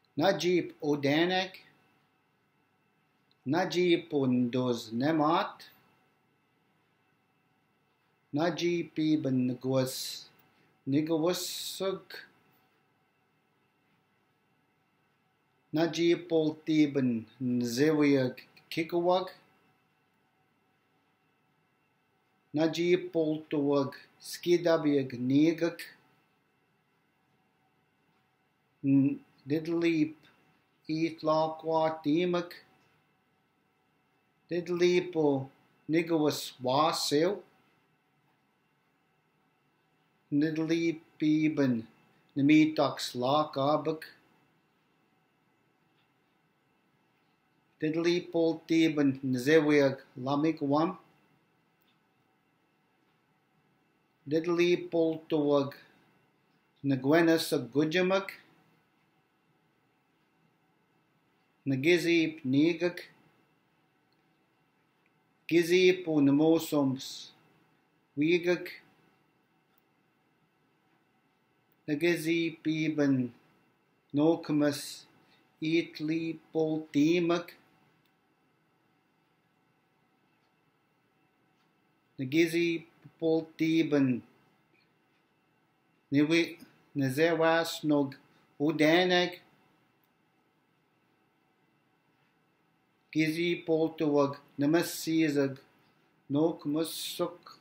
Nacihp utenek, Nacihpun nemaht, Nacihpipon nikuwossok, Nacihpultipon nsiwiyik kikuwak, Nacihpultuwok skitapiyik nikok, Ntotolihp ihtolahqahtimok, Ntotolihpu nikowoss wahsiw, Ntotolihpipon nmihtaqs lahkapok, Ntotolihpultipon nsiwiyik lamikuwam, Ntotolihpultuwok nqonossok qocomok, Nkisihp nikok, Kisihpu nmuhsums wikok, Nkisihpipon nquoss Ntotolihpultimok, Nacihpultipon nsiwiyik utenek, Nacihpultuwok nmuhsums nqonossok.